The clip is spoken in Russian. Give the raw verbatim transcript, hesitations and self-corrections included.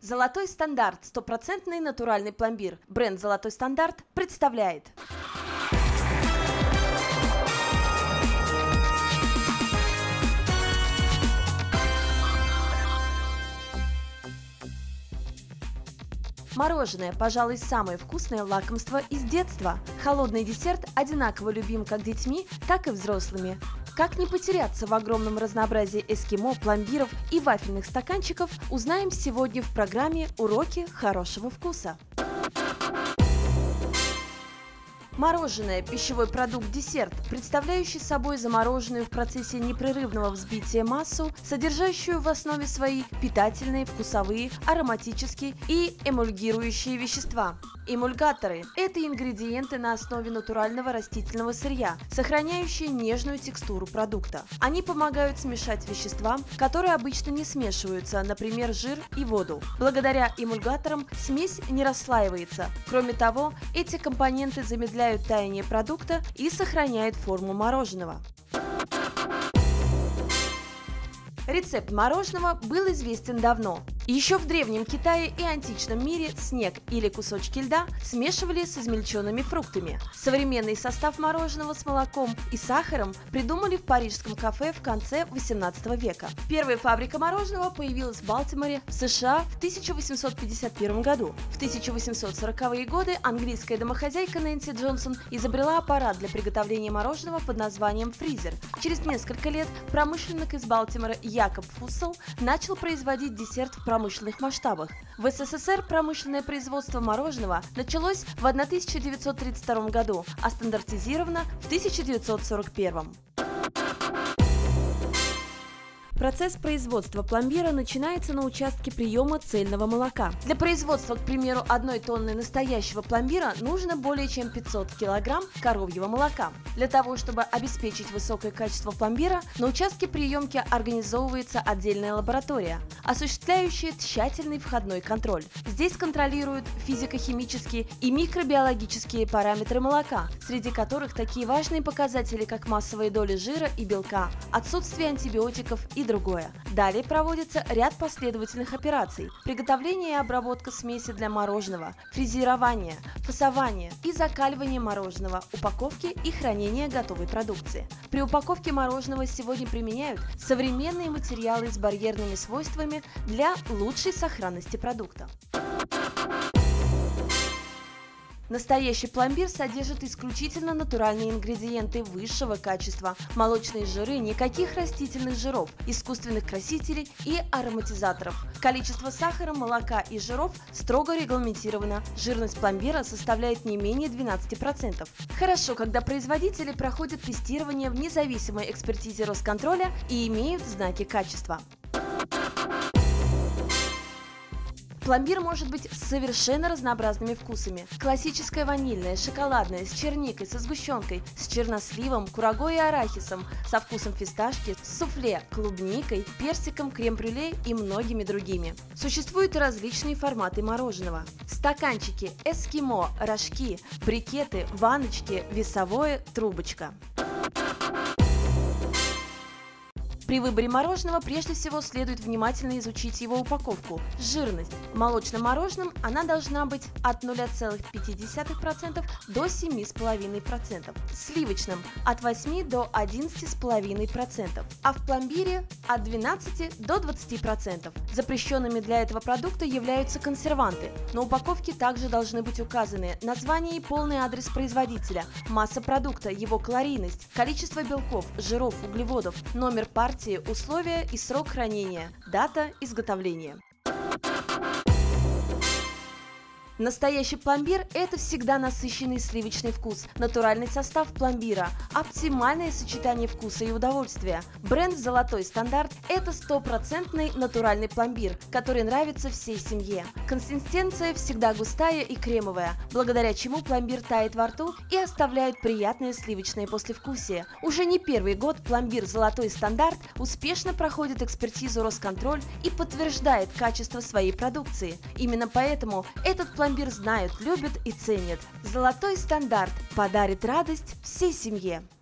Золотой стандарт – стопроцентный натуральный пломбир. Бренд «Золотой стандарт» представляет. Мороженое, пожалуй, самое вкусное лакомство из детства. Холодный десерт одинаково любим как детьми, так и взрослыми. Как не потеряться в огромном разнообразии эскимо, пломбиров и вафельных стаканчиков, узнаем сегодня в программе «Уроки хорошего вкуса». Мороженое – пищевой продукт-десерт, представляющий собой замороженную в процессе непрерывного взбития массу, содержащую в основе свои питательные, вкусовые, ароматические и эмульгирующие вещества. Эмульгаторы – это ингредиенты на основе натурального растительного сырья, сохраняющие нежную текстуру продукта. Они помогают смешать вещества, которые обычно не смешиваются, например, жир и воду. Благодаря эмульгаторам смесь не расслаивается. Кроме того, эти компоненты замедляют таяние продукта и сохраняют форму мороженого. Рецепт мороженого был известен давно. Еще в Древнем Китае и античном мире снег или кусочки льда смешивали с измельченными фруктами. Современный состав мороженого с молоком и сахаром придумали в парижском кафе в конце восемнадцатого века. Первая фабрика мороженого появилась в Балтиморе, в США в тысяча восемьсот пятьдесят первом году. В тысяча восемьсот сороковые годы английская домохозяйка Нэнси Джонсон изобрела аппарат для приготовления мороженого под названием фризер. Через несколько лет промышленник из Балтимора Якоб Фуссел начал производить десерт в промышленных масштабах. В СССР промышленное производство мороженого началось в тысяча девятьсот тридцать втором году, а стандартизировано в тысяча девятьсот сорок первом. Процесс производства пломбира начинается на участке приема цельного молока. Для производства, к примеру, одной тонны настоящего пломбира нужно более чем пятьсот килограмм коровьего молока. Для того, чтобы обеспечить высокое качество пломбира, на участке приемки организовывается отдельная лаборатория, осуществляющая тщательный входной контроль. Здесь контролируют физико-химические и микробиологические параметры молока, среди которых такие важные показатели, как массовая доля жира и белка, отсутствие антибиотиков и другое. Далее проводится ряд последовательных операций: приготовление и обработка смеси для мороженого, фрезерование, фасование и закаливание мороженого, упаковки и хранение готовой продукции. При упаковке мороженого сегодня применяют современные материалы с барьерными свойствами для лучшей сохранности продукта. Настоящий пломбир содержит исключительно натуральные ингредиенты высшего качества, молочные жиры, никаких растительных жиров, искусственных красителей и ароматизаторов. Количество сахара, молока и жиров строго регламентировано. Жирность пломбира составляет не менее двенадцати процентов. Хорошо, когда производители проходят тестирование в независимой экспертизе Росконтроля и имеют знаки качества. Пломбир может быть с совершенно разнообразными вкусами. Классическое ванильное, шоколадное, с черникой, со сгущенкой, с черносливом, курагой и арахисом, со вкусом фисташки, с суфле, клубникой, персиком, крем-брюле и многими другими. Существуют и различные форматы мороженого. Стаканчики, эскимо, рожки, брикеты, ванночки, весовое, трубочка. При выборе мороженого прежде всего следует внимательно изучить его упаковку. Жирность. В молочном мороженом она должна быть от нуля целых пяти десятых процента до семи целых пяти десятых процента. В сливочном – от восьми до одиннадцати целых пяти десятых процента. А в пломбире – от двенадцати до двадцати процентов. Запрещенными для этого продукта являются консерванты. На упаковке также должны быть указаны название и полный адрес производителя, масса продукта, его калорийность, количество белков, жиров, углеводов, номер партии, условия и срок хранения, дата изготовления. Настоящий пломбир – это всегда насыщенный сливочный вкус, натуральный состав пломбира, оптимальное сочетание вкуса и удовольствия. Бренд «Золотой стандарт» – это стопроцентный натуральный пломбир, который нравится всей семье. Консистенция всегда густая и кремовая, благодаря чему пломбир тает во рту и оставляет приятное сливочное послевкусие. Уже не первый год пломбир «Золотой стандарт» успешно проходит экспертизу Росконтроль и подтверждает качество своей продукции. Именно поэтому этот пломбир Пломбир знают, любят и ценят. «Золотой стандарт» подарит радость всей семье.